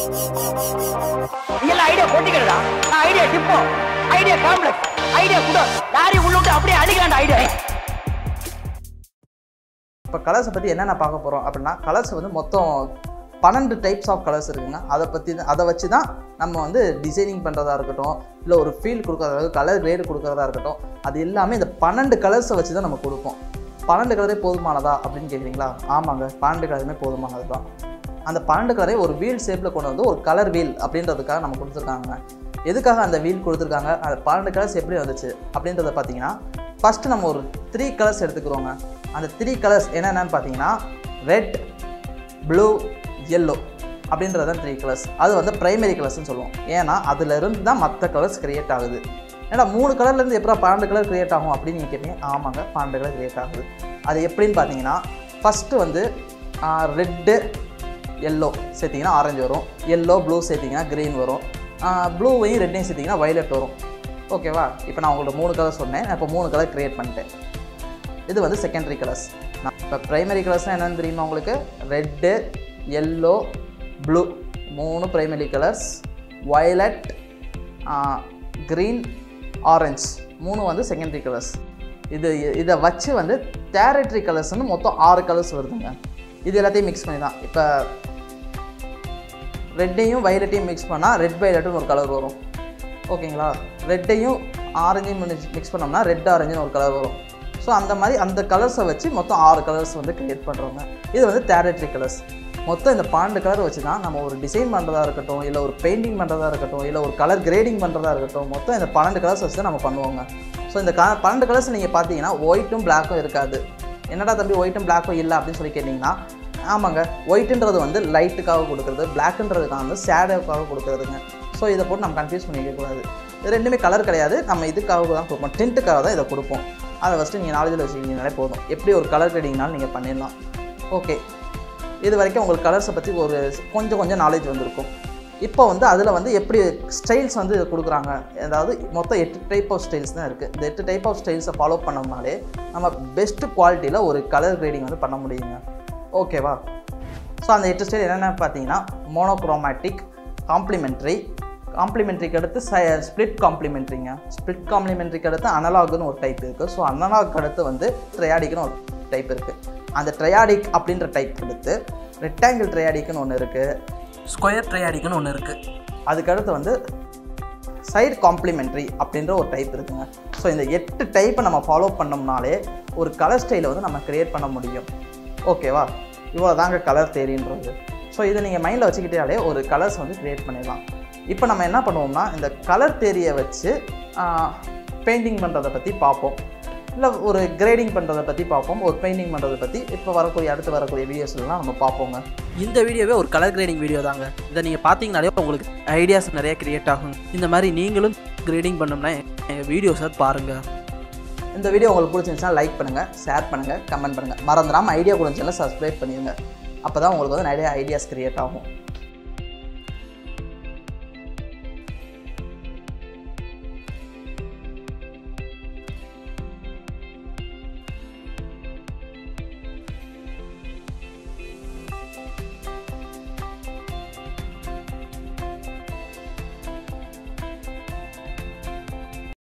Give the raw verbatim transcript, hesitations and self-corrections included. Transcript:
நீங்க ஐடியா போட்டிக்கிறதா? நான் idea depot, idea complex, idea கூட லாரி உள்ளுட்டு அப்படியே அடிக்கலாம்டா ஐடியா. இப்போ கலர்ஸை பற்றி என்னென்ன பார்க்க போகிறோம் அப்படின்னா, கலர்ஸ் வந்து மொத்தம் பன்னெண்டு டைப்ஸ் ஆஃப் கலர்ஸ் இருக்குங்க. அதை பற்றி அதை வச்சு தான் நம்ம வந்து டிசைனிங் பண்ணுறதா இருக்கட்டும், இல்லை ஒரு ஃபீல் கொடுக்குறதா, கலர் கிரேடு கொடுக்குறதா இருக்கட்டும், அது எல்லாமே இந்த பன்னெண்டு கலர்ஸை வச்சு தான் நம்ம கொடுப்போம். பன்னெண்டு கலரே போதுமானதா அப்படின்னு கேட்குறீங்களா? ஆமாங்க, பன்னெண்டு கலருமே போதுமானது தான். அந்த பன்னெண்டு கலரை ஒரு வீல் ஷேப்பில் கொண்டு வந்து ஒரு கலர் வீல் அப்படின்றதுக்காக நம்ம கொடுத்துருக்காங்க. எதுக்காக அந்த வீல் கொடுத்துருக்காங்க, அந்த பன்னெண்டு கலர்ஸ் எப்படி வந்துச்சு அப்படின்றத பார்த்தீங்கன்னா, ஃபஸ்ட்டு நம்ம ஒரு த்ரீ கலர்ஸ் எடுத்துக்கிறோங்க. அந்த த்ரீ கலர்ஸ் என்னென்னு பார்த்தீங்கன்னா, ரெட், ப்ளூ, எல்லோ அப்படின்றது தான் த்ரீ கலர்ஸ். அது வந்து ப்ரைமரி கலர்ஸ்ன்னு சொல்லுவோம். ஏன்னா அதிலிருந்து தான் மற்ற கலர்ஸ் க்ரியேட் ஆகுது. ஏன்னா மூணு கலர்லேருந்து எப்போ பன்னெண்டு கலர் க்ரியேட் ஆகும் அப்படின்னு நீங்கள் கேட்டீங்க. ஆமாங்க, பன்னெண்டு கலர் க்ரியேட் ஆகுது. அது எப்படின்னு பார்த்தீங்கன்னா, ஃபஸ்ட்டு வந்து ரெட்டு எல்லோ சேர்த்திங்கன்னா ஆரஞ்சு வரும், எல்லோ ப்ளூ சேர்த்திங்கன்னா க்ரீன் வரும், ப்ளூவையும் ரெட்டையும் சேர்த்திங்கன்னா வயலட் வரும். ஓகேவா? இப்போ நான் உங்களுக்கு மூணு கலர் சொன்னேன், நான் இப்போ மூணு கலர் க்ரியேட் பண்ணிட்டேன். இது வந்து செகண்டரி கலர்ஸ். நான் இப்போ ப்ரைமரி கலர்ஸ்னால் என்னென்னு தெரியுமா உங்களுக்கு? ரெட்டு, எல்லோ, ப்ளூ மூணு primary colours, violet, green, orange மூணு வந்து செகண்டரி கலர்ஸ். இது இதை வச்சு வந்து டெரிட்டரி கலர்ஸ்னு மொத்தம் ஆறு கலர்ஸ் வருதுங்க. இது எல்லாத்தையும் மிக்ஸ் பண்ணி தான். இப்போ ரெட்டையும் வயலட்டையும் மிக்ஸ் பண்ணால் ரெட் வயலட்டுன்னு ஒரு கலர் வரும். ஓகேங்களா? ரெட்டையும் ஆரஞ்சையும் மிக்ஸ் பண்ணோம்னா ரெட் ஆரஞ்சுன்னு ஒரு கலர் வரும். ஸோ அந்த மாதிரி அந்த கலர்ஸை வச்சு மொத்தம் ஆறு கலர்ஸ் வந்து க்ரியேட் பண்ணுறோங்க. இது வந்து டெரிட்டரி கலர்ஸ். மொத்தம் இந்த பன்னெண்டு கலர் வச்சு தான் நம்ம ஒரு டிசைன் பண்ணுறதா இருக்கட்டும், இல்லை ஒரு பெயிண்டிங் பண்ணுறதா இருக்கட்டும், இல்லை ஒரு கலர் கிரேடிங் பண்ணுறதா இருக்கட்டும், மொத்தம் இந்த பன்னெண்டு கலர்ஸ் வச்சு தான் நம்ம பண்ணுவோங்க. ஸோ இந்த க பன்னெண்டு கலர்ஸ் நீங்கள் பார்த்தீங்கன்னா ஒயிட்டும் பிளாக்கும் இருக்காது. என்னடா தம்பி ஒயிட்டும் பிளாக்கும் இல்லை அப்படின்னு சொல்லி கேட்டிங்கன்னா, ஆமாங்க, ஒயிட்டுன்றது வந்து லைட்டுக்காக கொடுக்குறது, பிளாக்குன்றதுக்காக வந்து ஷேடோக்காக கொடுக்குறதுங்க. ஸோ இதை போட்டு நம்ம கன்ஃபியூஸ் பண்ணிக்கக்கூடாது. இது ரெண்டுமே கலர் கிடையாது, நம்ம இதுக்காக தான் கொடுப்போம், டென்ட்டுக்காக தான் இதை கொடுப்போம். அதை ஃபஸ்ட்டு நீங்கள் நாலேஜில் வச்சுக்கிங்கனாலே போதும். எப்படி ஒரு கலர் கிரேடிங்னாலும் நீங்கள் பண்ணிடலாம். ஓகே, இது வரைக்கும் உங்களுக்கு கலர்ஸை பற்றி ஒரு கொஞ்சம் கொஞ்சம் நாலேஜ் வந்திருக்கும். இப்போ வந்து அதில் வந்து எப்படி ஸ்டைல்ஸ் வந்து கொடுக்குறாங்க, அதாவது மொத்தம் எட்டு டைப் ஆஃப் ஸ்டைல்ஸ் தான் இருக்குது. இந்த எட்டு டைப் ஆஃப் ஸ்டைல்ஸை ஃபாலோ பண்ணோம்னாலே நம்ம பெஸ்ட்டு குவாலிட்டியில் ஒரு கலர் கிரேடிங் வந்து பண்ண முடியுங்க. ஓகேவா? ஸோ அந்த எட்டு ஸ்டைல் என்னென்ன பார்த்தீங்கன்னா, மோனோக்ரோமேட்டிக், காம்ப்ளிமெண்ட்ரி, காம்ப்ளிமெண்ட்ரிக்கு அடுத்து ச ஸ்ப்ளிட் காம்ப்ளிமெண்ட்ரிங்க. ஸ்ப்ளிட் காம்ப்ளிமெண்ட்ரிக்கு அடுத்து அனலாக்னு ஒரு டைப் இருக்குது. ஸோ அனலாக் அடுத்து வந்து ட்ரையாடிக்னு ஒரு டைப் இருக்குது. அந்த ட்ரையாடிக் அப்படின்ற டைப் எடுத்து ரெக்டாங்கிள் ட்ரையாடிக்னு ஒன்று இருக்குது, ஸ்கொயர் ட்ரையாடிக்னு ஒன்று இருக்குது. அதுக்கடுத்து வந்து சைடு காம்ப்ளிமெண்ட்ரி அப்படின்ற ஒரு டைப் இருக்குங்க. ஸோ இந்த எட்டு டைப்பை நம்ம ஃபாலோ பண்ணோம்னாலே ஒரு கலர் ஸ்டைலை வந்து நம்ம க்ரியேட் பண்ண முடியும். ஓகேவா? இவ்வளோ தாங்க கலர் தேரின்றது. ஸோ இதை நீங்கள் மைண்டில் வச்சுக்கிட்டாலே ஒரு கலர்ஸ் வந்து க்ரியேட் பண்ணிடலாம். இப்போ நம்ம என்ன பண்ணுவோம்னா, இந்த கலர் தேரியை வச்சு பெயிண்டிங் பண்ணுறதை பற்றி பார்ப்போம், இல்லை ஒரு கிரேடிங் பண்ணுறதை பற்றி பார்ப்போம், ஒரு பெயிண்டிங் பண்ணுறதை பற்றி இப்போ வரக்கூடிய அடுத்து வரக்கூடிய வீடியோஸ்லாம் நம்ம பார்ப்போங்க. இந்த வீடியோவே ஒரு கலர் கிரேடிங் வீடியோ தாங்க. இதை நீங்கள் பார்த்தீங்கனாலே உங்களுக்கு ஐடியாஸ் நிறைய க்ரியேட் ஆகும். இந்த மாதிரி நீங்களும் கிரேடிங் பண்ணோம்னா எங்கள் வீடியோஸை பாருங்கள். இந்த வீடியோ உங்களுக்கு பிடிச்சிருந்துச்சுன்னா லைக் பண்ணுங்கள், ஷேர் பண்ணுங்கள், கமெண்ட் பண்ணுங்கள். மறந்துடாமல் ஐடியா கொடுத்துச்சுன்னா சப்ஸ்கிரைப் பண்ணிடுங்க. அப்போ தான் உங்களுக்கு வந்து நிறைய ஐடியாஸ் க்ரியேட் ஆகும்.